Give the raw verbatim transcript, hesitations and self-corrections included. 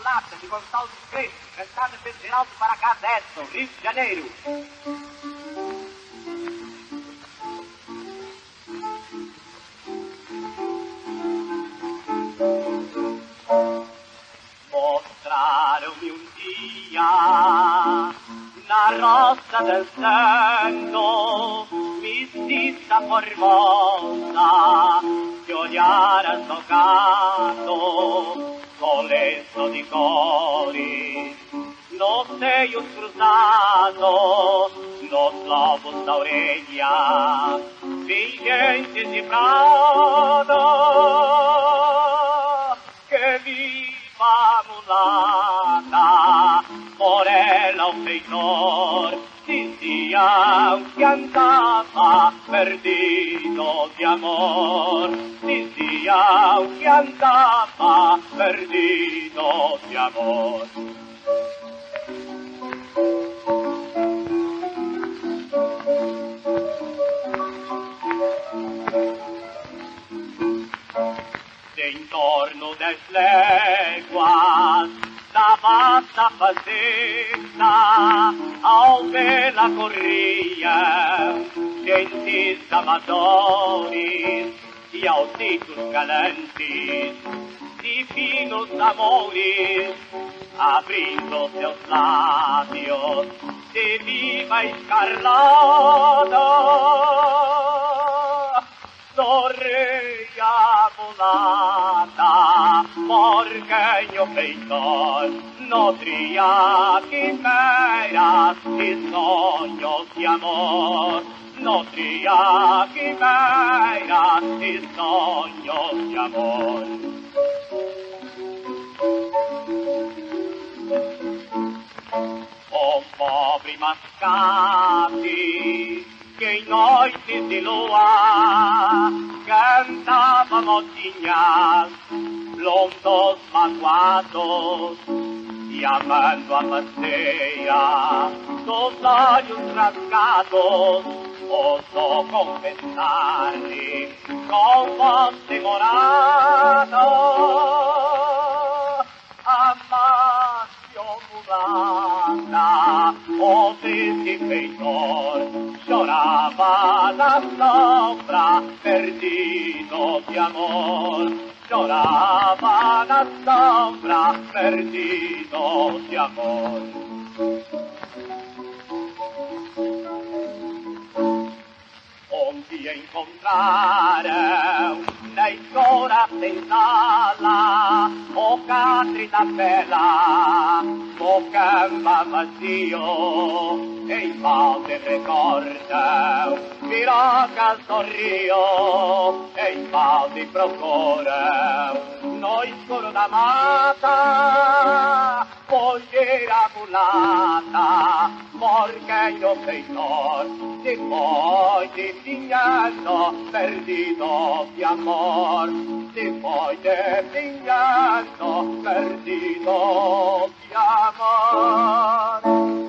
mulata de Gonçalves Crespo, estrada federal do Paracadé, Rio de Janeiro. Mostraram-me um dia na roça dançando, mestiça formosa, de olhar azogado, com lenço de cores, nos seios cruzados, nos lobos da orelha, pingentes de prado, que viva mulata, por ela o feitor, diziam que andava perdido de amor, diziam que andava perdido de amor. Em torno das léguas da vasta fazenda, ao vê-la corriam gentes amadores e altitos galantes, divinos amores, abrindo seus lábios de viva escarlata. Sorria mulata, por quem o feitor nutria quimeras e sonhos de amor, nutria quimeras e sonhos de amor. O pobre mascate que em noites de lua cantava mocinhas, blondos magoados, e amando a passeia dos olhos rasgados, ousou confessar-lhe com voz demorada: amaste, ó mulata, o triste feitor chorava na sombra, perdido de amor, chorava na sombra, perdido de amor. Onde encontraram na escura senzala o catre da vela, o camba vazio, em balde recordam pirocas do rio, em balde procuram no escuro da mata folheira mulata, por quem o feitor depois de pinhando perdido de amor, depois de pinhando perdido de amor.